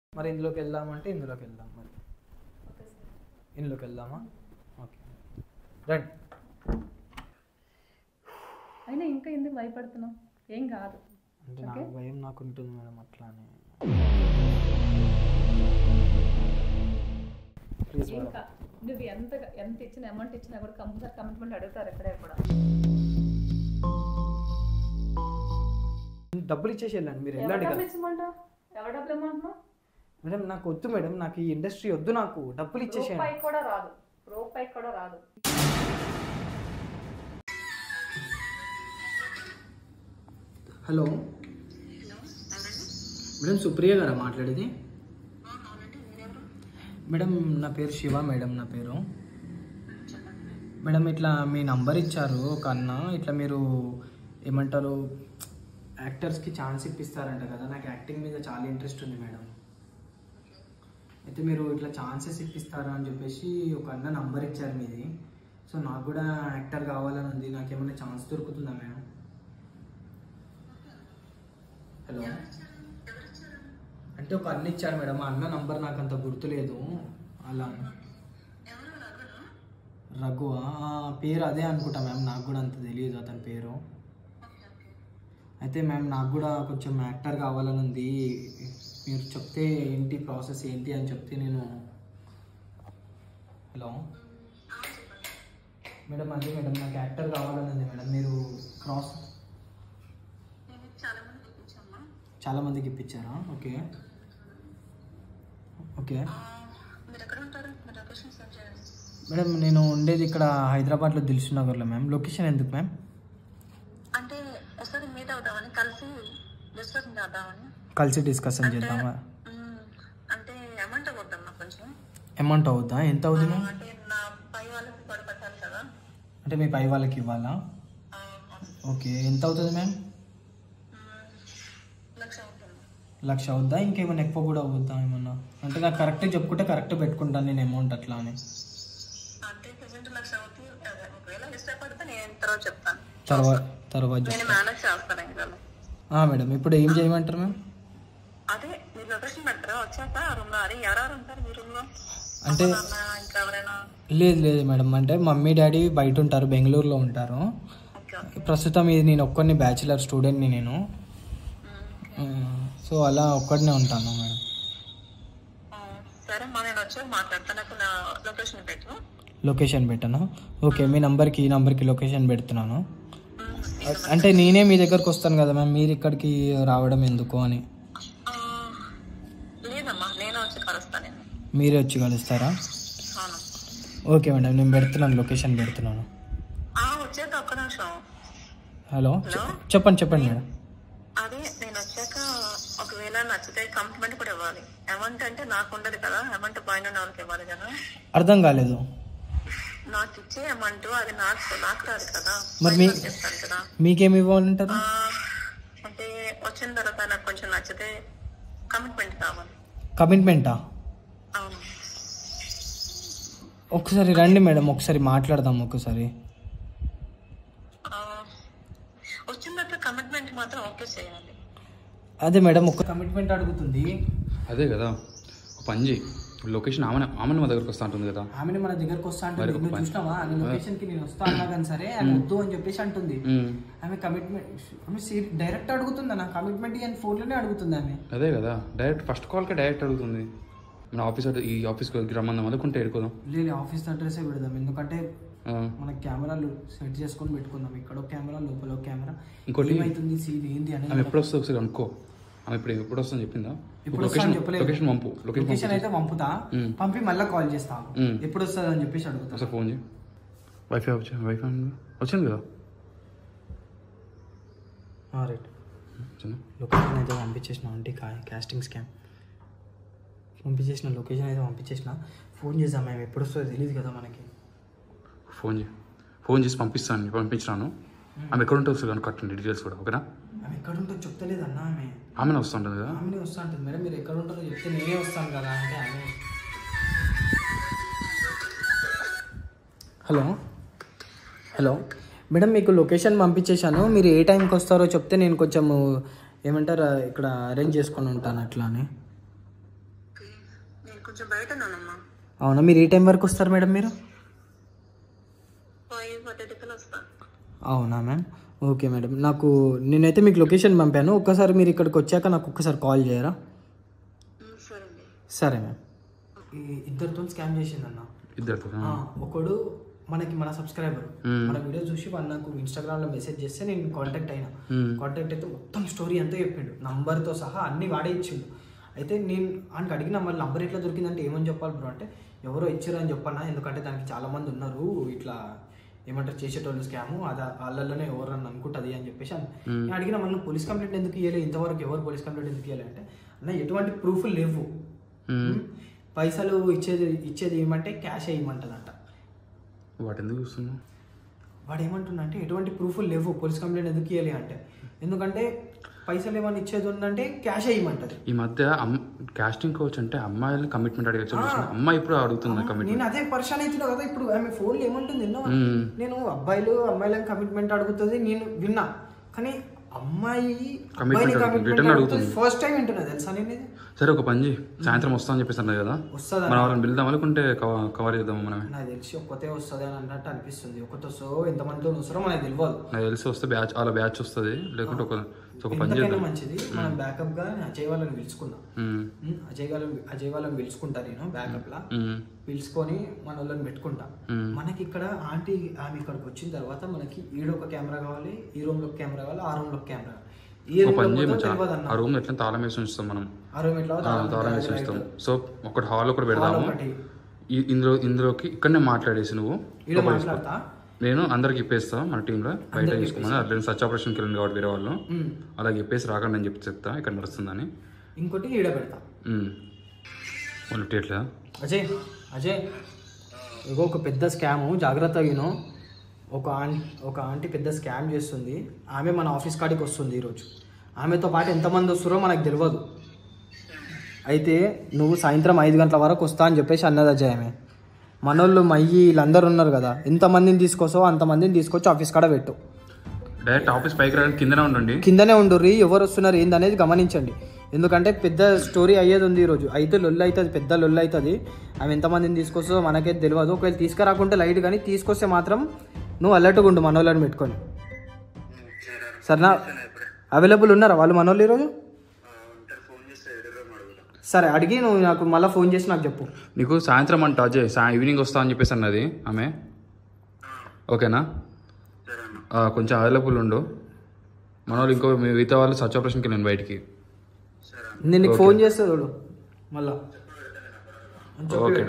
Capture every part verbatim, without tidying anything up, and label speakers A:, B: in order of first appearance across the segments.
A: మరి ఇందులోకి వెళ్దామంటే ఇందులోకి వెళ్దాం. మరి ఇందులోకి వెళ్దామా? Okay right.
B: అయినా ఇంకా ఎందుకు భయపడుతున్నావు? ఏం కాదు.
A: అంటే నాకు భయం నాకు ఉంటుంది మేడం అట్లానే. ప్లీజ్
B: ఇంకా నువ్వు ఎంత ఎంత ఇచ్చిన అమౌంట్ ఇచ్చినా కూడా కంపల్సరీ కమిట్మెంట్ అడుగుతారు ఎక్కడే కూడా.
A: డబ్బులు ఇచ్చేసి వెళ్ళండి మీరు. వెళ్ళండి కదా.
B: ఎవరు డబ్బులు ఇమ్మంటున్నావు
A: మేడం? నాకు వద్దు మేడం, నాకు ఈ ఇండస్ట్రీ వద్దు, నాకు డబ్బులు ఇచ్చేసి.
B: రూపాయి కూడా రాదు, రూపాయి కూడా రాదు.
A: హలో మేడం, సుప్రియ గారా మాట్లాడేది? మేడం నా పేరు శివ మేడం. నా పేరు మేడం, ఇట్లా మీ నంబర్ ఇచ్చారు ఒక అన్న, ఇట్లా మీరు ఏమంటారు యాక్టర్స్కి ఛాన్స్ ఇప్పిస్తారంట కదా. నాకు యాక్టింగ్ మీద చాలా ఇంట్రెస్ట్ ఉంది మేడం. అయితే మీరు ఇట్లా ఛాన్సెస్ ఇప్పిస్తారా అని చెప్పేసి ఒక అన్న నంబర్ ఇచ్చారు మీది. సో నాకు కూడా యాక్టర్ కావాలని ఉంది. నాకేమైనా ఛాన్స్ దొరుకుతుందా మేడం? హలో, అంటే ఒక అన్న ఇచ్చారు మేడం. ఆ అన్న నంబర్ నాకు అంత గుర్తులేదు. అలా రఘువా పేరు అదే అనుకుంటా మ్యామ్, నాకు కూడా అంత తెలియదు అతని పేరు. అయితే మ్యామ్ నాకు కూడా కొంచెం యాక్టర్ కావాలని ఉంది. మీరు చెప్తే ఏంటి ప్రాసెస్ ఏంటి అని చెప్తే నేను. హలో మేడం, అదే మేడం నాకు యాక్టర్ కావాలని ఉంది మేడం. మీరు క్రాస్ చాలా మందికి ఇప్పించారా? ఓకే ఓకే మేడం, నేను ఉండేది ఇక్కడ హైదరాబాద్లో దిల్సుఖ్ నగర్లో మ్యామ్. లొకేషన్ ఎందుకు మ్యామ్?
C: అంటే ఒకసారి మీట్ అవుదామని, కలిసి డిస్కషన్ చేద్దామని.
A: కలిసి డిస్కషన్ చేద్దామా?
C: అంటే అమౌంట్ అవుద్దమ్మా కొంచెం.
A: అమౌంట్ అవుద్దా? ఎంత అవుతుంది మ్యామ్?
C: అంటే నా పై వాళ్ళకి పడిపెట్టాలి కదా.
A: అంటే మీ పై వాళ్ళకి ఇవ్వాలా? ఓకే, ఎంత అవుతుంది మ్యామ్?
C: లక్ష అవుతుంది.
A: లక్ష అవుద్దా? ఇంకేమైనా ఎక్కువ కూడా అవుద్దా ఏమన్నా? అంటే నాకు కరెక్ట్గా చెప్పుకుంటే కరెక్ట్ పెట్టుకుంటాను నేను అమౌంట్ అట్లా అని.
C: అంటే ప్రెసెంట్ లక్ష అవుతుంది. ఒకవేళ ఇష్టపడితే నేను తర్వాత చెప్తాను.
A: తర్వాత తర్వాత
C: నేను మేనేజ్ చేస్తాను ఇంకా.
A: మేడం ఇప్పుడు ఏం చేయమంటారు మ్యామ్?
C: అదే మీరు లొకేషన్ పెడతారా? వచ్చాక రూమ్ లో. అదే ఎవరెవరు ఉంటారు మీ రూమ్ లో?
A: అంటే
C: ఇంకా ఎవరైనా?
A: లేదు లేదు మేడం, అంటే మమ్మీ డాడీ బయట ఉంటారు, బెంగళూరులో ఉంటారు. ప్రస్తుతం ఇది నేను ఒక్కడిని బ్యాచిలర్ స్టూడెంట్ని నేను. సో అలా ఒక్కడినే ఉంటాను మేడం.
C: సరే మా నేను వచ్చాక మాట్లాడతాను. నాకు నా లొకేషన్ పెట్టు.
A: లొకేషన్ పెట్టాను. ఓకే, మీ నంబర్కి ఈ నంబర్కి లొకేషన్ పెడుతున్నాను. అంటే నేనే మీ దగ్గరకు వస్తాను కదా మ్యామ్, మీరు ఇక్కడికి రావడం ఎందుకు అని?
C: లేదమ్మా, నేను వచ్చి కలుస్తాను.
A: మీరే వచ్చి కలుస్తారా? ఓకే మేడం, నేను పెడుతున్నాను, లొకేషన్ పెడుతున్నాను.
C: వచ్చాక ఒక్క నిమిషం.
A: హలో చెప్పండి చెప్పండి మేడం.
C: అదే నేను వచ్చాక ఒకవేళ నచ్చితే కమిట్మెంట్ కూడా ఇవ్వాలి. అమౌంట్ అంటే నాకు ఉండదు కదా, అమౌంట్ పైన వాళ్ళకి ఇవ్వాలి కదా.
A: అర్థం కాలేదు.
C: నాకు ఇచ్చే అమౌంట్ అది నాకు నాకు రాదు కదా,
A: మరి
C: చెప్తాను కదా.
A: మీకేమి ఇవ్వాలంటారు?
C: అంటే వచ్చిన తర్వాత నాకు కొంచెం నచ్చితే కమిట్మెంట్ కావాలి.
A: కమిట్మెంటా?
C: అవును.
A: ఒకసారి రండి మేడం, ఒకసారి మాట్లాడదాం. ఒకసారి
C: వచ్చిన తర్వాత కమిట్మెంట్ మాత్రం ఓకే చేయాలి.
A: అదే మేడం, ఒక కమిట్మెంట్ అడుగుతుంది.
D: అదే కదా, ఒక పని చేయి. లొకేషన్ ఆమె ఆమెను మా దగ్గరకు వస్తా ఉంటుంది కదా.
A: ఆమెను మన దగ్గరకు వస్తా అంటుంది. నువ్వు చూసినావా? ఆమె లొకేషన్కి నేను వస్తా అన్నా కానీ సరే ఆమె వద్దు అని చెప్పేసి అంటుంది. ఆమె కమిట్మెంట్ ఆమె డైరెక్ట్ అడుగుతుందా? నా కమిట్మెంట్ అని ఫోన్లోనే అడుగుతుంది ఆమె.
D: అదే కదా, డైరెక్ట్ ఫస్ట్ కాల్కే డైరెక్ట్ అడుగుతుంది. మన ఆఫీస్ ఈ ఆఫీస్కి రమ్మందాం, అనుకుంటే ఎడుకోదాం.
A: లేదు, ఆఫీస్ అడ్రస్సే పెడదాం. ఎందుకంటే మన కెమెరాలు సెట్ చేసుకొని పెట్టుకుందాం. ఇక్కడ ఒక కెమెరా, లోపల ఒక కెమెరా.
D: ఇంకోటి
A: ఏమైతుంది సీన్ ఏంది అనేది
D: ఆమె ఎప్పుడు వస్తుంది ఒకసారి అనుకో. ఆమె ఇప్పుడు ఎప్పుడు వస్తుందని చెప్పిందా?
A: లొకేషన్
D: పంపు.
A: లొకేషన్ అయితే పంపుతా, పంపి మళ్ళీ కాల్ చేస్తా. ఎప్పుడు వస్తుంది అని చెప్పేసి అడుగుతా.
D: ఒకసారి ఫోన్ చేయి. వైఫై వచ్చి వైఫై వచ్చింది కదా.
A: రైట్, లొకేషన్ అయితే పంపించేసిన. అంటే కాస్టింగ్ స్కామ్ పంపించేసిన, లొకేషన్ అయితే పంపించేసిన. ఫోన్ చేద్దాం. మేము ఎప్పుడు వస్తుందో తెలియదు కదా మనకి.
D: ఫోన్ చేయి. ఫోన్ చేసి పంపిస్తాను, పంపించినాను. ఆమె ఎక్కడ ఉంటే వస్తుంది కట్టండి డీటెయిల్స్ కూడా. ఓకేనా?
A: ఆమె ఎక్కడ ఉంటుందో చెప్తలేదు అన్న. ఆమె
D: ఆమెనే వస్తూ ఉంటుంది కదా.
A: ఆమెనే వస్తూ ఉంటుంది మేడం. మీరు ఎక్కడ ఉంటారో చెప్తే నేనే వస్తాను కదా అంటే ఆమె. హలో హలో మేడం, మీకు లొకేషన్ పంపించేశాను. మీరు ఏ టైంకి వస్తారో చెప్తే నేను కొంచెం ఏమంటారు ఇక్కడ అరేంజ్ చేసుకొని ఉంటాను అట్లా అని.
C: కొంచెం బయట ఉన్నానమ్మా.
A: అవునా, మీరు ఏ టైం వరకు వస్తారు మేడం మీరు?
C: ఫైవ్ థర్టీకల్ వస్తా.
A: అవునా మ్యామ్, ఓకే మేడం. నాకు నేనైతే మీకు లొకేషన్ పంపాను, ఒక్కసారి మీరు ఇక్కడికి వచ్చాక నాకు ఒక్కసారి కాల్ చేయరా?
C: సరే అండి.
A: సరే మ్యామ్. ఈ ఇద్దరితో స్కామ్ చేసిందన్న.
D: ఇద్దరితో
A: ఒకడు మనకి మన సబ్స్క్రైబర్ మన వీడియో చూసి వాళ్ళు నాకు ఇన్స్టాగ్రామ్లో మెసేజ్ చేస్తే నేను కాంటాక్ట్ అయినా. కాంటాక్ట్ అయితే మొత్తం స్టోరీ అంతా చెప్పిండు, నంబర్తో సహా అన్ని వాడే ఇచ్చిండు. అయితే నేను ఆయనకి అడిగిన మళ్ళీ నంబర్ ఎట్లా దొరికిందంటే ఏమని చెప్పాలి బ్రో అంటే, ఎవరో ఇచ్చారు అని చెప్పన్నా, ఎందుకంటే దానికి చాలామంది ఉన్నారు ఇట్లా ఏమంటారు చేసేటోళ్ళు స్కాము, అది వాళ్ళలోనే ఎవరు అని అనుకుంటుంది అని చెప్పేసి నేను అడిగిన. మళ్ళీ పోలీస్ కంప్లైంట్ ఎందుకు ఇవ్వలేదు ఇంతవరకు, ఎవరు పోలీస్ కంప్లైంట్ ఎందుకు ఇవ్వలేదు అంటే, అన్న ఎటువంటి ప్రూఫ్లు లేవు, పైసలు ఇచ్చేది ఇచ్చేది ఏమంటే క్యాష్ వేయమంటుందంట.
D: వాటి ఎందుకు చూస్తున్నావు?
A: వాడు ఏమంటున్నా అంటే ఎటువంటి ప్రూఫ్లు లేవు, పోలీస్ కంప్లైంట్ ఎందుకు ఇవ్వాలి అంటే, ఎందుకంటే పైసలు ఏమైనా ఇచ్చేది ఉందంటే క్యాష్ వేయమంటది.
D: ఈ మధ్య కాస్టింగ్ కోచ్ అంటే అమ్మాయిలు కమిట్మెంట్ అడిగచ్చు, అమ్మాయి ఇప్పుడు అడుగుతుంది కమిట్మెంట్.
A: నేను అదే పరిశాన్ అవుతున్నా కదా ఇప్పుడు. ఆమె ఫోన్లో ఏమంటుంది ఎన్నో, నేను అబ్బాయిలు అమ్మాయిలను కమిట్మెంట్ అడుగుతుంది నేను విన్నా, కానీ అమ్మాయి అబ్బాయిని కమిట్మెంట్ అడుగుతుంది ఫస్ట్ టైం వింటున్నా తెలుసా నేను.
D: సరే ఒక పని చేయి, సాయంత్రం వస్తా అని చెప్పేసి అన్నది కదా,
A: వస్తుంది
D: మన వాళ్ళని పిలుద్దాం లేకుంటే కవర్ చేద్దాం మనమే.
A: నాకు తెలిసి ఒక్కతే వస్తుంది అని అన్నట్టు అనిపిస్తుంది. ఒక్కతో వస్తారో ఎంతమందితో వస్తారో మనకు తెలియదు.
D: నాకు తెలిసి వస్తే బ్యాచ్ వాళ్ళ బ్యాచ్ వస్తుంది, లేకుంటే ఒక ఒక పని చేద్దాం.
A: మంచిది మనం బ్యాకప్ గా అజయ్ వాళ్ళని పిలుచుకుందాం. అజయ్ వాళ్ళని అజయ్ వాళ్ళని పిలుచుకుంటా నేను బ్యాకప్ లా పిలుచుకొని మన వాళ్ళని పెట్టుకుంటా. మనకి ఇక్కడ ఆంటీ ఆమె ఇక్కడికి వచ్చిన తర్వాత మనకి ఈడొక కెమెరా కావాలి, ఈ రూమ్ లో కెమెరా కావాలి, ఆ రూమ్ లో కెమెరా కావాలి.
D: ఆ రూమ్ ఎట్లా తాళం వేసి ఉంచుతాం మనం,
A: ఆ రూమ్ ఎట్లా
D: తాళం వేసి ఉంచుతాం. సో ఒకటి హాల్ ఒకటి పెడదాము, ఇందులో ఇందులోకి ఇక్కడనే మాట్లాడేసి నువ్వు
A: మాట్లాడతా,
D: నేను అందరికి ఇప్పేస్తా మన టీంలో బయట తీసుకున్నాను. అట్లా సచ్ ఆపరేషన్కి వెళ్ళింది కాబట్టి వేరే వాళ్ళు, అలాగే చెప్పేసి రాకండి అని చెప్పి చెప్తా ఇక్కడ నడుస్తుందని.
A: ఇంకోటి ఈడ పెడతా
D: వాళ్ళు ఎట్లా.
A: అజయ్ అజయ్ ఇగో ఒక పెద్ద స్కాము, జాగ్రత్త విను. ఒక ఆంటీ ఒక ఆంటీ పెద్ద స్కామ్ చేస్తుంది, ఆమె మన ఆఫీస్ కాడికి వస్తుంది ఈరోజు. ఆమెతో పాటు ఎంతమంది వస్తారో మనకు తెలియదు. అయితే నువ్వు సాయంత్రం ఐదు గంటల వరకు వస్తా అని చెప్పేసి అన్నది అజయ్. ఆమె మనోళ్ళు మయ్యి వీళ్ళందరూ ఉన్నారు కదా, ఎంతమందిని తీసుకొస్తావో అంతమందిని తీసుకొచ్చి ఆఫీస్ కాడ పెట్టు.
D: డైరెక్ట్ ఆఫీస్ పైకి రావడానికి కిందనే ఉండండి,
A: కిందనే ఉండుర్రి. ఎవరు వస్తున్నారు ఏంది అనేది గమనించండి, ఎందుకంటే పెద్ద స్టోరీ అయ్యేది ఉంది ఈరోజు. అయితే లొల్లు అవుతుంది, పెద్ద లొల్లు అవుతుంది. ఆమె ఎంతమందిని తీసుకొస్తుందో మనకైతే తెలియదు. ఒకవేళ తీసుకురాకుంటే లైట్, కానీ తీసుకొస్తే మాత్రం నువ్వు అలర్ట్గా ఉండు మనోళ్ళని పెట్టుకొని. సరేనా? అవైలబుల్ ఉన్నారా వాళ్ళు మనోళ్ళు ఈరోజు? సరే అడిగి నువ్వు నాకు మళ్ళీ ఫోన్ చేసి నాకు చెప్పు.
D: నీకు సాయంత్రం అంట అజయ్, సా ఈవినింగ్ వస్తా అని చెప్పేసి అన్నది ఆమె. ఓకేనా? కొంచెం అవైలబుల్ ఉండు. మన వాళ్ళు ఇంకో మిగతా వాళ్ళు సచ్ ఆపరేషన్కి నేను బయటికి
A: నేను నీకు ఫోన్ చేస్తా చూడు మళ్ళా.
D: ఓకే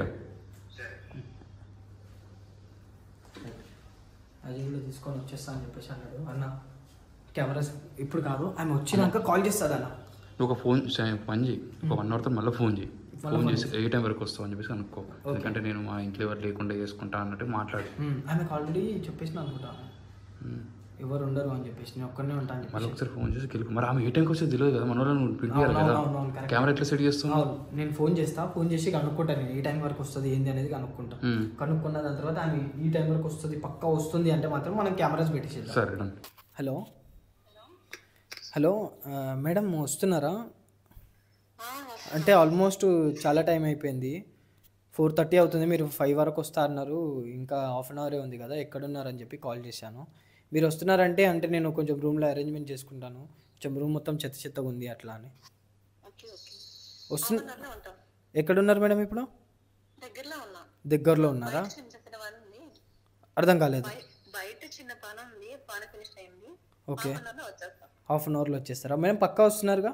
A: అది కూడా తీసుకొని వచ్చేస్తా అని చెప్పేసి అన్నాడు. అన్న కెమెరాస్ ఇప్పుడు కాదు, ఆమె వచ్చినాక కాల్ చేస్తుంది అన్న.
D: నువ్వు ఒక ఫోన్ పని చేయి, ఒక వన్ అవర్ తర్వాత మళ్ళీ ఫోన్ చేయి. ఫోన్ చేసి ఏ టైం వరకు వస్తావు అని చెప్పేసి అనుకో, ఎందుకంటే నేను మా ఇంట్లో ఎవరు లేకుండా చేసుకుంటా అన్నట్టు మాట్లాడు.
A: ఆమెకు ఆల్రెడీ చెప్పేసిన అనుకుంటా, ఎవరు ఉండరు అని చెప్పేసి, నేను ఒక్కనే ఉంటాను.
D: మళ్ళీ ఒకసారి ఫోన్ చేసి గెలుపు. మరి ఆమె ఏ టైంకి వస్తే తెలియదు కదా, మన వాళ్ళని పిలిపియాలి కదా, కెమెరా ఎట్లా సెట్ చేస్తావు?
A: నేను ఫోన్ చేస్తా, ఫోన్ చేసి కనుక్కుంటాను నేను ఏ టైం వరకు వస్తుంది ఏంది అనేది కనుక్కుంటా. కనుక్కున్న దాని తర్వాత ఆమె ఈ టైం వరకు వస్తుంది పక్కా వస్తుంది అంటే మాత్రం మనం కెమెరాస్ పెట్టేసేద్దాం.
D: సరే.
A: హలో హలో మేడం వస్తున్నారా? అంటే ఆల్మోస్ట్ చాలా టైం అయిపోయింది, ఫోర్ థర్టీ అవుతుంది. మీరు ఫైవ్ వరకు వస్తా అన్నారు, ఇంకా హాఫ్ అన్ అవరే ఉంది కదా, ఎక్కడున్నారని చెప్పి కాల్ చేశాను. మీరు వస్తున్నారంటే అంటే నేను కొంచెం రూమ్లో అరేంజ్మెంట్ చేసుకుంటాను, కొంచెం రూమ్ మొత్తం చెత్త చెత్తగా ఉంది అట్లా అని. వస్తున్నా. ఎక్కడున్నారు మేడం ఇప్పుడు? దగ్గరలో ఉన్నారా? అర్థం కాలేదు. ఓకే, హాఫ్ అన్ అవర్లో వచ్చేస్తారా మేడం? పక్కా వస్తున్నారుగా?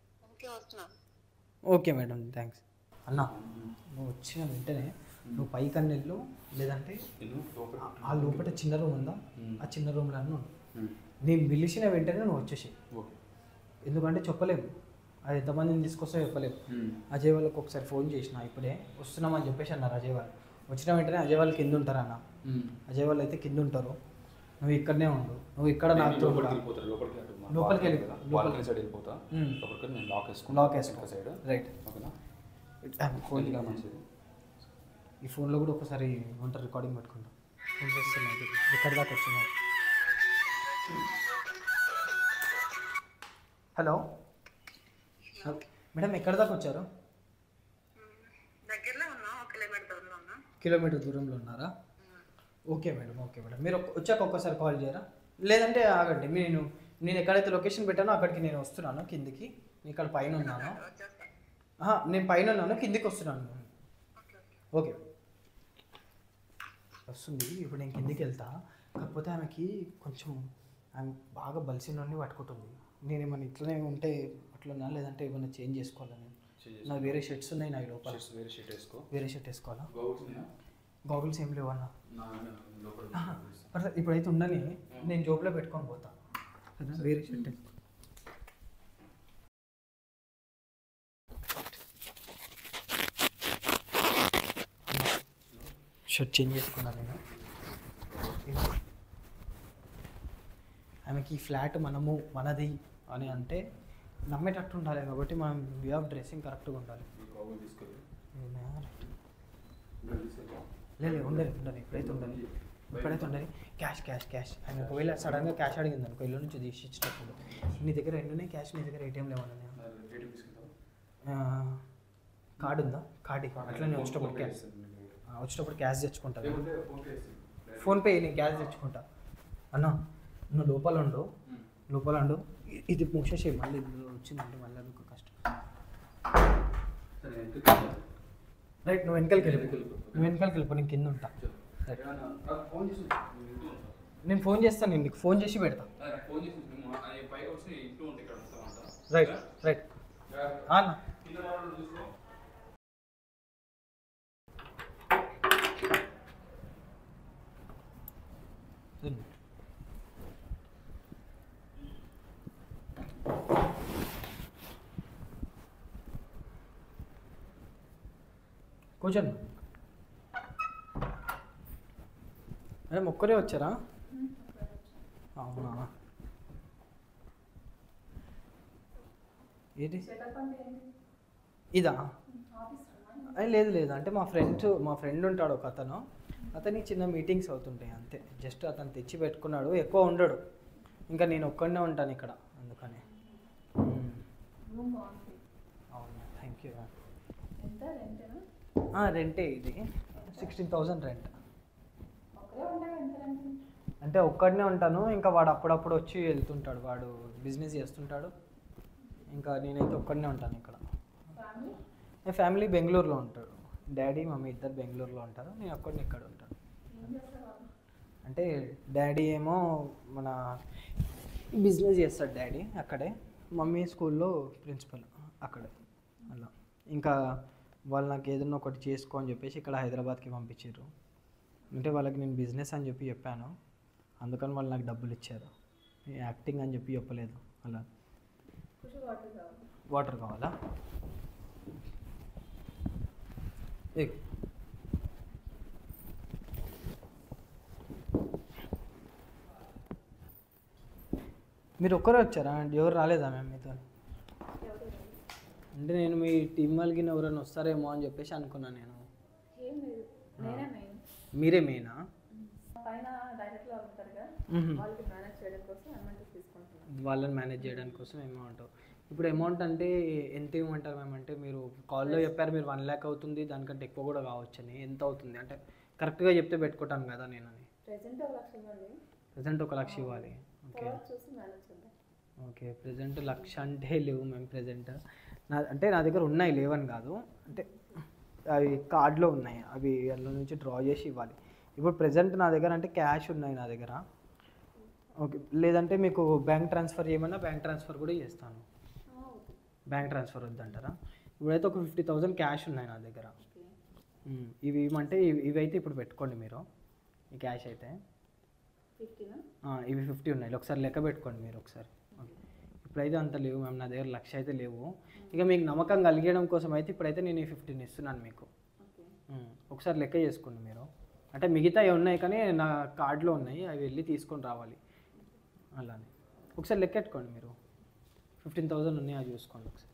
A: Okay madam, thanks. అన్న నువ్వు వచ్చిన వెంటనే నువ్వు పైకి అన్న వెళ్ళు, లేదంటే ఆ లోపల చిన్న రూమ్ ఉందా, ఆ చిన్న రూమ్లో అన్న నేను పిలిచిన వెంటనే నువ్వు వచ్చేసి, ఎందుకంటే చెప్పలేము అది ఎంతమందిని తీసుకొస్తా చెప్పలేము. అజయ్ వాళ్ళకి ఒకసారి ఫోన్ చేసిన, ఇప్పుడే వస్తున్నామని చెప్పేసి అన్నారు అజయ్ వాళ్ళు. వచ్చిన వెంటనే అజయ్ వాళ్ళు కింద ఉంటారు అన్న, అజయ్ వాళ్ళు అయితే కింద ఉంటారు, నువ్వు ఇక్కడనే ఉండు. నువ్వు ఇక్కడ నాతో లోపలికి వెళ్ళి
D: సైడ్ వెళ్ళిపోతా, లాక్ వేసుకుని
A: లాక్ వేసుకో సైడ్. రైట్,
D: ఓకేనా?
A: ఫోన్ మంచిది. ఈ ఫోన్లో కూడా ఒకసారి వంట రికార్డింగ్ పెట్టుకుంటాం. ఫోన్ చేస్తున్నాయి ఎక్కడి దాకా వచ్చినాయి. హలో మేడం, ఎక్కడి దాకా వచ్చారు? కిలోమీటర్ దూరంలో ఉన్నారా? Okay madam, okay madam. మీరు ఒక్క- వచ్చాక ఒక్కసారి కాల్ చేయరా? లేదంటే ఆగండి, నేను నేను ఎక్కడైతే లొకేషన్ పెట్టానో అక్కడికి నేను వస్తున్నాను కిందికి. నేను ఇక్కడ పైన ఉన్నాను. ఆహా, నేను పైన ఉన్నాను, కిందికి వస్తున్నాను. ఓకే వస్తుంది. ఇప్పుడు నేను కిందికి వెళ్తా. కాకపోతే ఆమెకి కొంచెం ఆమె బాగా బలిసిన నుండి పట్టుకుంటుంది. నేను ఏమైనా ఇట్లనే ఉంటే అట్లన్నా, లేదంటే ఏమైనా చేంజ్ చేసుకోవాలా? నేను నాకు వేరే షర్ట్స్ ఉన్నాయి నా లోపల.
D: వేరే షర్ట్ వేసుకో.
A: వేరే షర్ట్ వేసుకోవాలా?
D: గౌగుల్స్
A: గాగుల్స్ ఏం లేవు అన్న.
D: లోపల
A: పర్లేదు, ఇప్పుడైతే ఉండని, నేను జోబులో పెట్టుకొని పోతా. వేరే షర్ట్ వేసుకో. షర్ట్ చేంజ్ చేసుకున్నాను నేను. ఆమెకి ఈ ఫ్లాట్ మనము మనది అని అంటే నమ్మేటట్టు ఉండాలి కాబట్టి మనం వే ఆఫ్ డ్రెస్సింగ్ కరెక్ట్గా ఉండాలి. లేదు ఉండదు ఉండదు ఇప్పుడైతే ఉండదు ఇప్పుడైతే ఉండదు. క్యాష్ క్యాష్ క్యాష్ ఆయన ఒకవేళ సడన్గా క్యాష్ అడిగింది అనుకో ఇల్లు నుంచి తీసి ఇచ్చినప్పుడు, నీ దగ్గర ఎన్నున్నాయి క్యాష్? నీ దగ్గర ఏటీఎం లేవన్నా? కార్డు ఉందా? కార్డు అట్లా నేను వచ్చేటప్పుడు క్యాష్ వచ్చేటప్పుడు క్యాష్ తెచ్చుకుంటాను. ఫోన్పే నేను క్యాష్ తెచ్చుకుంటా. అన్న నువ్వు లోపల ఉండు, లోపల ఉండు. ఇది మూసేసి మళ్ళీ ఇందులో వచ్చిందంటే మళ్ళీ మీకు కష్టం. రైట్, నువ్వు వెనకాలకి వెళ్ళిపో, నువ్వు వెనకాలకి వెళ్ళిపో, నేను కింద ఉంటా. నేను ఫోన్ చేస్తాను, నేను నీకు ఫోన్ చేసి పెడతా. రైట్ రైట్ అన్న. కూర్చోండి. అదే ఒక్కరే వచ్చారా? అవునా? ఏంటి ఇదా? అది లేదు లేదు, అంటే మా ఫ్రెండ్స్ మా ఫ్రెండ్ ఉంటాడు ఒక అతను, అతనికి చిన్న మీటింగ్స్ అవుతుంటాయి అంతే. జస్ట్ అతను తెచ్చి పెట్టుకున్నాడు, ఎక్కువ ఉండడు. ఇంకా నేను ఒక్కడనే ఉంటాను ఇక్కడ, అందుకని. అవును, థ్యాంక్ యూ. రెంటే ఇది, సిక్స్టీన్ థౌజండ్ రెంట్. అంటే ఒక్కడనే ఉంటాను, ఇంకా వాడు అప్పుడప్పుడు వచ్చి వెళ్తుంటాడు, వాడు బిజినెస్ చేస్తుంటాడు. ఇంకా నేనైతే ఒక్కడనే ఉంటాను ఇక్కడ. ఫ్యామిలీ బెంగళూరులో ఉంటాడు, డాడీ మమ్మీ ఇద్దరు బెంగళూరులో ఉంటారు, నేను ఒక్కడిని ఇక్కడ ఉంటాను. అంటే డాడీ ఏమో మన బిజినెస్ చేస్తాడు డాడీ అక్కడే, మమ్మీ స్కూల్లో ప్రిన్సిపల్ అక్కడే అలా. ఇంకా వాళ్ళు నాకు ఏదన్నా ఒకటి చేసుకో అని చెప్పేసి ఇక్కడ హైదరాబాద్కి పంపించారు. అంటే వాళ్ళకి నేను బిజినెస్ అని చెప్పి చెప్పాను, అందుకని వాళ్ళు నాకు డబ్బులు ఇచ్చారు. యాక్టింగ్ అని చెప్పి చెప్పలేదు అలా. వాటర్ కావాలా? ఏ మీరు ఒక్కరే వచ్చారా అండి? ఎవరు రాలేదా మ్యామ్ మీతో? అంటే నేను మీ టీం వాళ్ళకి ఎవరైనా వస్తారేమో అని చెప్పేసి అనుకున్నాను నేను. మీరే మెయినా? వాళ్ళని మేనేజ్ చేయడానికి కోసం అమౌంట్. ఇప్పుడు అమౌంట్ అంటే ఎంత ఇవ్వమంటారు మ్యామ్? అంటే మీరు కాల్లో చెప్పారు మీరు వన్ ల్యాక్ అవుతుంది, దానికంటే ఎక్కువ కూడా కావచ్చని. ఎంత అవుతుంది అంటే కరెక్ట్గా చెప్తే పెట్టుకుంటాను కదా నేను అని. ప్రజెంట్ ఒక లక్ష ఇవ్వాలి. ఓకే ఓకే, ప్రజెంట్ లక్ష అంటే లేవు మ్యామ్ ప్రజెంట్. నా అంటే నా దగ్గర ఉన్నాయి, లేవని కాదు, అంటే అవి కార్డులో ఉన్నాయి, అవి అందులో నుంచి డ్రా చేసి ఇవ్వాలి. ఇప్పుడు ప్రజెంట్ నా దగ్గర అంటే క్యాష్ ఉన్నాయి నా దగ్గర. ఓకే, లేదంటే మీకు బ్యాంక్ ట్రాన్స్ఫర్ చేయమన్నా బ్యాంక్ ట్రాన్స్ఫర్ కూడా చేస్తాను. బ్యాంక్ ట్రాన్స్ఫర్ వద్దంటారా? ఇప్పుడైతే ఒక ఫిఫ్టీ థౌజండ్ క్యాష్ ఉన్నాయి నా దగ్గర. ఇవి ఇవ్వమంటే ఇవి అయితే ఇప్పుడు పెట్టుకోండి మీరు, ఈ క్యాష్ అయితే ఇవి ఫిఫ్టీ ఉన్నాయి, ఒకసారి లెక్క పెట్టుకోండి మీరు ఒకసారి. ఇప్పుడైతే అంత లేవు మ్యామ్ నా దగ్గర, లక్ష అయితే లేవు. ఇక మీకు నమ్మకం కలిగడం కోసం అయితే ఇప్పుడైతే నేను ఈ ఫిఫ్టీన్ ఇస్తున్నాను మీకు. ఒకసారి లెక్క చేసుకోండి మీరు. అంటే మిగతా ఉన్నాయి కానీ నా కార్డులో ఉన్నాయి, అవి వెళ్ళి తీసుకొని రావాలి. అలానే ఒకసారి లెక్క పెట్టుకోండి మీరు. ఫిఫ్టీన్ థౌజండ్ ఉన్నాయి, అది చూసుకోండి ఒకసారి.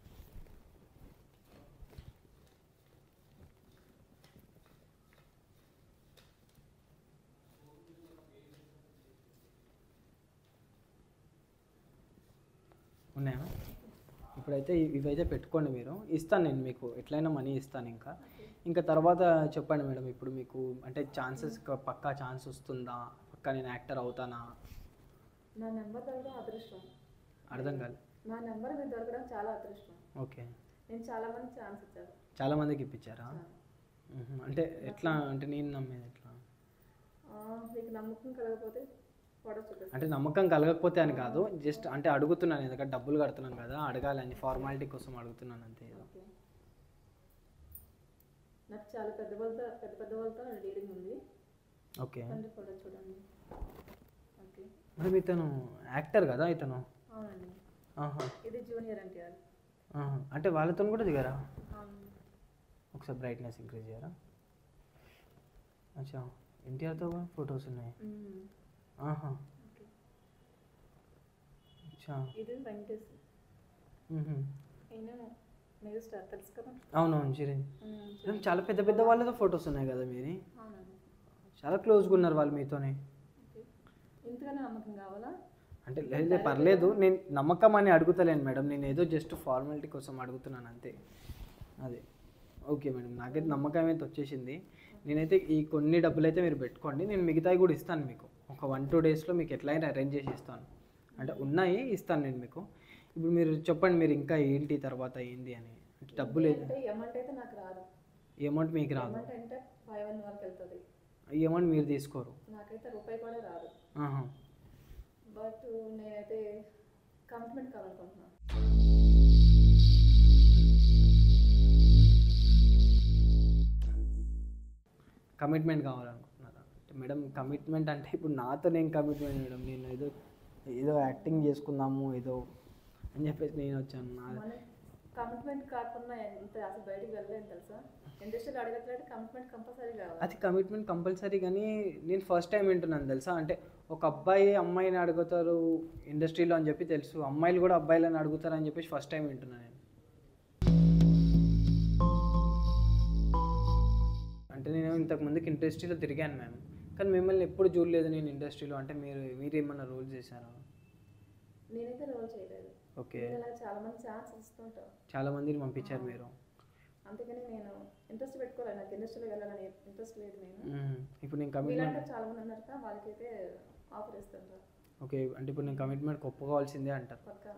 A: ఉన్నాయా? ఇప్పుడైతే ఇవైతే పెట్టుకోండి మీరు. ఇస్తాను నేను మీకు, ఎట్లయినా మనీ ఇస్తాను. ఇంకా ఇంకా తర్వాత చెప్పండి మేడం, ఇప్పుడు మీకు అంటే ఛాన్సెస్ పక్కా ఛాన్స్ వస్తుందా, పక్కా నేను యాక్టర్ అవుతానా?
B: నా నెంబర్ దొరకడం అదృష్టం.
A: అర్థం కాదు.
B: నా నెంబర్ మీరు దొరకడం చాలా అదృష్టం.
A: ఓకే.
B: నేను చాలా మంది ఛాన్స్ ఇచ్చాను.
A: చాలా మందికి ఇప్పించారా? అంటే ఎట్లా, అంటే నేను నమ్మేది ఎట్లా?
B: మీకు నమ్మకం కలగకపోతే ఫోటో చూపిస్తాను.
A: అంటే నమ్మకం కలగకపోతే అని కాదు, జస్ట్ అంటే అడుగుతున్నాను, ఎందుకంటే డబ్బులు కడుతున్నాను కదా, అడగాలని ఫార్మాలిటీ కోసం అడుగుతున్నాను అంతే.
B: నాకు చాలా పెద్ద వాళ్ళతో పెద్ద పెద్ద వాళ్ళతో డీలింగ్ ఉంది.
A: ఓకే.
B: ఫోటో చూడండి. ఓకే.
A: మరి ఇతను యాక్టర్ కదా ఇతను?
B: అవునండి.
A: ఆహా.
B: ఇది జూనియర్ ఎన్టీఆర్.
A: అంటే వాళ్ళతో కూడా దిగారా?
B: అవును.
A: ఒకసారి బ్రైట్నెస్ ఇంక్రీజ్ చేయరా? అచ్చా, ఎన్టీఆర్తో ఫొటోస్ ఉన్నాయి. ఆహా. అచ్చా.
B: ఇది వెంకటేష్. ఈయన మెగాస్టార్ తెలుసు కదా?
A: అవునవును, చిరంజీవి. చాలా పెద్ద పెద్ద వాళ్ళతో ఫొటోస్ ఉన్నాయి కదా మీది?
B: అవునండి.
A: చాలా క్లోజ్గా ఉన్నారు వాళ్ళు మీతోనే.
B: ఇంతగానే నమ్మకం కావాలా?
A: అంటే లేదు పర్లేదు, నేను నమ్మకం అని అడుగుతలేను మేడం, నేను ఏదో జస్ట్ ఫార్మాలిటీ కోసం అడుగుతున్నాను అంతే. అదే. ఓకే మేడం, నాకైతే నమ్మకం అయితే వచ్చేసింది. నేనైతే ఈ కొన్ని డబ్బులు అయితే మీరు పెట్టుకోండి, నేను మిగతాయి కూడా ఇస్తాను మీకు. ఒక వన్ టూ డేస్లో మీకు ఎట్లయినా అరేంజ్ చేసి ఇస్తాను, అంటే ఉన్నాయి ఇస్తాను నేను మీకు. ఇప్పుడు మీరు చెప్పండి, మీరు ఇంకా ఏంటి తర్వాత ఏంది అని. అంటే డబ్బులు
B: అమౌంట్ అయితే నాకు రాదు.
A: ఈ అమౌంట్ మీకు రాదు?
B: అమౌంట్ అంటే ఫైవ్ వన్ వరకు వెళ్తుంది.
A: ఈ అమౌంట్ మీరు తీసుకోరు?
B: నాకైతే రూపాయి కూడా రాదు. బట్ నేనైతే కమిట్మెంట్ కావాలనుకుంటున్నాను.
A: కమిట్మెంట్ కావాలనుకుంటున్నారా? అంటే మేడం కమిట్మెంట్ అంటే ఇప్పుడు నాతో నేను కమిట్మెంట్ మేడం, నేను ఏదో ఏదో యాక్టింగ్ చేసుకుందాము ఏదో అని చెప్పేసి నేను వచ్చాను. నా
B: కమిట్మెంట్ కాకుండా ఎంత అసలు బయటికి వెళ్ళలేదు తెలుసా? ఇండస్ట్రీలో అడగట్లేదు, కమిట్మెంట్ కంపల్సరీ కావాలి.
A: అది కమిట్మెంట్ కంపల్సరీ, కానీ నేను ఫస్ట్ టైం వింటున్నాను తెలుసా. అంటే ఒక అబ్బాయి అమ్మాయిని అడుగుతారు ఇండస్ట్రీలో అని చెప్పి తెలుసు, అమ్మాయిలు కూడా అబ్బాయిలను అడుగుతారు అని చెప్పేసి ఫస్ట్ టైం వింటున్నాను నేను. అంటే నేను ఇంతకు ముందుకి ఇండస్ట్రీలో తిరిగాను మ్యామ్, కానీ మిమ్మల్ని ఎప్పుడు చూడలేదు నేను ఇండస్ట్రీలో. అంటే మీరు మీరు ఏమన్నా రోల్ చేశారా?
B: నేనైతే రోల్ చేయలేదు.
A: ఓకే.
B: చాలా మంది ఛాన్స్ ఇస్తుంటారు,
A: చాలా మందిని పంపించారు మీరు.
B: అంతేగాని నేను ఇంట్రెస్ట్ పెట్టుకోలేదు, నాకు ఇండస్ట్రీలో వెళ్ళాలని ఇంట్రెస్ట్ లేదు. నేను
A: ఇప్పుడు నేను కమిట్మెంట్
B: చాలా మంది ఉన్నారు కదా, వాళ్ళకైతే ఆఫర్ ఇస్తుంటారు.
A: ఓకే. అంటే ఇప్పుడు నేను కమిట్మెంట్ ఒప్పుకోవాల్సిందే అంటారు?
B: పక్కా.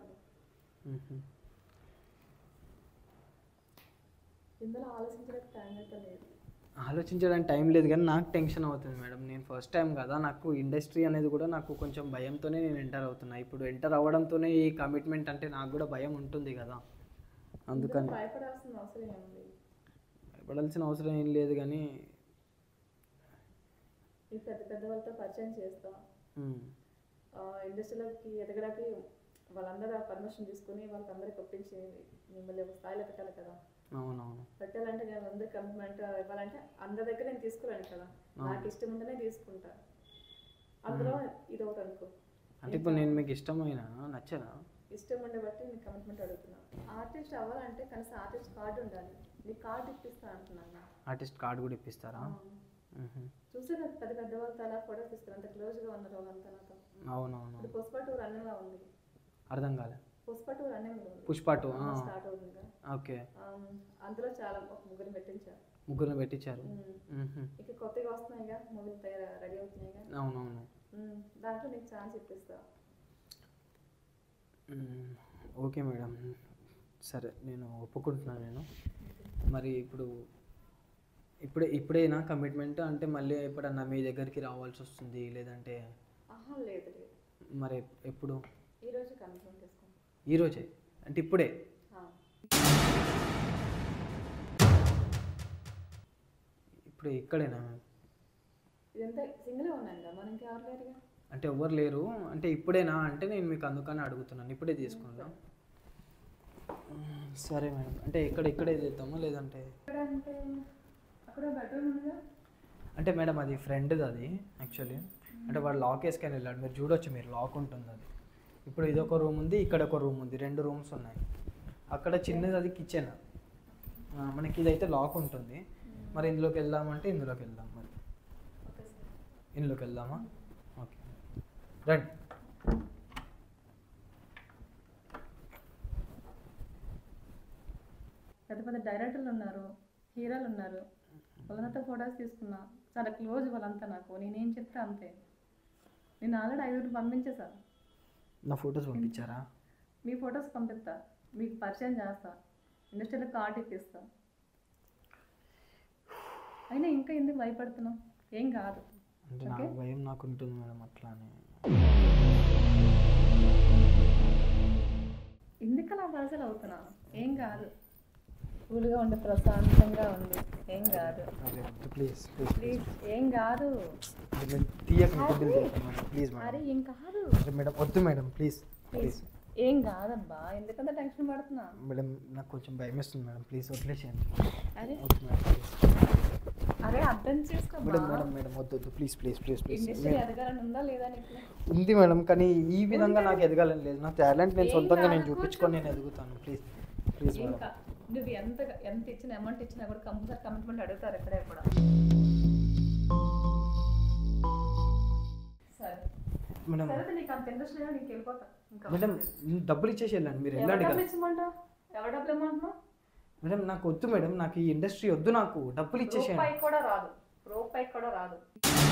B: ఇందులో ఆలోచించడానికి టైం అయితే లేదు.
A: ఆలోచించడానికి టైం లేదు, కానీ నాకు టెన్షన్ అవుతుంది మేడం. నేను ఫస్ట్ టైం కదా, నాకు ఇండస్ట్రీ అనేది కూడా నాకు కొంచెం భయంతోనే నేను ఎంటర్ అవుతున్నా. ఇప్పుడు ఎంటర్ అవ్వడంతోనే ఈ కమిట్మెంట్ అంటే నాకు కూడా భయం ఉంటుంది కదా, అందుకని.
B: భయపడాల్సిన అవసరం ఏముంది?
A: భయపడాల్సిన అవసరం ఏం లేదు, కానీ
B: ఈ పెద్ద పెద్ద వాళ్ళతో పరిచయం చేస్తాం, ఇండస్ట్రీలోకి ఎదగడానికి వాళ్ళందరూ పర్మిషన్ తీసుకుని వాళ్ళకందరికి ఒప్పించి మిమ్మల్ని ఒక స్థాయిలో పెట్టాలి కదా.
A: అవునవును.
B: పెట్టాలంటే నేను అందరు కమిట్మెంట్ ఇవ్వాలంటే అందరి దగ్గర నేను తీసుకురాను కదా, నాకు ఇష్టం ఉంటేనే తీసుకుంటా. అందులో ఇది ఒకటి అనుకో.
A: అంటే ఇప్పుడు నేను మీకు ఇష్టమైన నచ్చనా?
B: ఇష్టం ఉండే బట్టి నేను కమిట్మెంట్ అడుగుతున్నాను. ఆర్టిస్ట్ అవ్వాలంటే కనీసం ఆర్టిస్ట్ కార్డు ఉండాలి. నీ కార్డు ఇప్పిస్తా అంటున్నాను.
A: ఆర్టిస్ట్ కార్డు కూడా ఇప్పిస్తారా?
B: చూసే నాకు పెద్ద పెద్ద వాళ్ళతో అలా ఫోటోస్ ఇస్తారు, అంత క్లోజ్గా ఉన్నారు వాళ్ళంతా నాతో.
A: అవునవును.
B: ఇప్పుడు పుష్ప టూ రన్నింగ్లో ఉంది.
A: అర్థం కాలే.
B: పుష్ప టూ రన్నింగ్లో ఉంది.
A: పుష్ప టూ
B: స్టార్ట్ అవుతుంది.
A: ఓకే.
B: అందులో చాలా ఒక ముగ్గురు పెట్టించారు.
A: ముగ్గురు పెట్టించారు.
B: ఇక కొత్తగా వస్తున్నాయిగా, మూవీలు తయారు రెడీ అవుతున్నాయిగా.
A: అవునవును.
B: దాంట్లో నీకు ఛాన్స్ ఇప్పిస్తా.
A: ఓకే మేడం, సరే నేను ఒప్పుకుంటున్నాను. నేను మరి ఇప్పుడు ఇప్పుడే ఇప్పుడేనా కమిట్మెంట్, అంటే మళ్ళీ ఎప్పుడన్నా మీ దగ్గరికి రావాల్సి వస్తుంది లేదంటే?
B: లేదు లేదు.
A: మరి ఎప్పుడు?
B: ఈరోజు కమిట్మెంట్ చేసుకోండి.
A: ఈరోజే అంటే ఇప్పుడే? ఇప్పుడు ఇక్కడేనా మ్యామ్?
B: ఇదంతా సింగిలే ఉన్నాను కదా, మనకి ఎవరు లేరుగా.
A: అంటే ఎవరు లేరు అంటే ఇప్పుడేనా అంటే నేను మీకు అందుకని అడుగుతున్నాను, ఇప్పుడే తీసుకుందాం. సరే మేడం, అంటే ఇక్కడ ఇక్కడే చేద్దామా లేదంటే?
B: అంటే అక్కడ బెడ్రూమ్ ఉందిగా.
A: అంటే మేడం అది ఫ్రెండ్ది అది యాక్చువల్లీ, అంటే వాడు లాక్ వేసుకొని వెళ్ళాడు, మీరు చూడొచ్చు, మీరు లాక్ ఉంటుంది అది. ఇప్పుడు ఇదొక రూమ్ ఉంది, ఇక్కడ ఒక రూమ్ ఉంది, రెండు రూమ్స్ ఉన్నాయి. అక్కడ చిన్నది అది కిచెన్, మనకి ఇదైతే లాక్ ఉంటుంది. మరి ఇందులోకి వెళ్దామంటే ఇందులోకి వెళ్దాం. మరి ఇందులోకి వెళ్దామా? ఓకే రండి.
B: పెద్ద పెద్ద డైరెక్టర్లు ఉన్నారు, హీరోలు ఉన్నారు, వాళ్ళంతా ఫొటోస్ తీసుకున్నా, చాలా క్లోజ్ వాళ్ళంతా నాకు. నేనేం చెప్తే అంతే. నేను ఆల్రెడీ ఐదుగురు పంపించేసా.
A: నా ఫొటోస్ పంపించారా?
B: మీ ఫొటోస్ పంపిస్తా, మీకు పరిచయం చేస్తా, ఇండస్ట్రీలో కార్డు ఇప్పిస్తా. అయినా ఇంకా ఎందుకు భయపడుతున్నావు? ఏం కాదు.
A: అంటే నాకు భయం నాకు ఉంటుంది మేడం అట్లానే.
B: ఎందుకు అలా బాధలు అవుతున్నా? ఏం కాదు. కూల్గా ఉండి ప్రశాంతంగా ఉంది. ఏం కాదు.
A: ప్లీజ్ ప్లీజ్
B: ప్లీజ్ ఏం కాదు.
A: తీయక ప్లీజ్
B: అరే ఏం కాదు
A: మేడం, వద్దు మేడం ప్లీజ్ ప్లీజ్.
B: ఏం కాదబ్బా, ఎందుకంత టెన్షన్ పడుతున్నా?
A: మేడం నాకు కొంచెం భయం వేస్తుంది మేడం, ప్లీజ్ వదిలేసేయండి.
B: అరే
A: వద్దు మేడం ప్లీజ్.
B: అరే అర్థం చేసుకో.
A: మేడం మేడం మేడం వద్దు వద్దు please please please please.
B: Industry ఎదగాలని ఉందా లేదా నీకు?
A: ఉంది మేడం, కానీ ఈ విధంగా నాకు ఎదగాలని లేదు. నా టాలెంట్ నేను సొంతంగా నేను చూపించుకొని నేను ఎదుగుతాను. Please please madam.
B: ఇంకా నువ్వు ఎంత ఎంత ఇచ్చిన అమౌంట్ ఇచ్చినా కూడా కంపల్సరీ కమిట్మెంట్ అడుగుతారు ఎక్కడే కూడా. సరే
A: మేడం
B: సరే, నీకు అంత ఇంట్రెస్ట్ లేదా? నీకు వెళ్ళిపోతా. ఇంకా
A: మేడం డబ్బులు ఇచ్చేసి వెళ్ళండి, మీరు
B: ఎవరు
A: వెళ్ళండి
B: డబ్బులు
A: కదా.
B: ఇచ్చమంటావు? ఎవరు డబ్బులు ఇమ్మంటున్నావు?
A: మేడం నాకు వద్దు మేడం, నాకు ఈ ఇండస్ట్రీ వద్దు, నాకు డబ్బులు ఇచ్చేసేయండి.
B: రూపాయి కూడా రాదు, రూపాయి కూడా రాదు.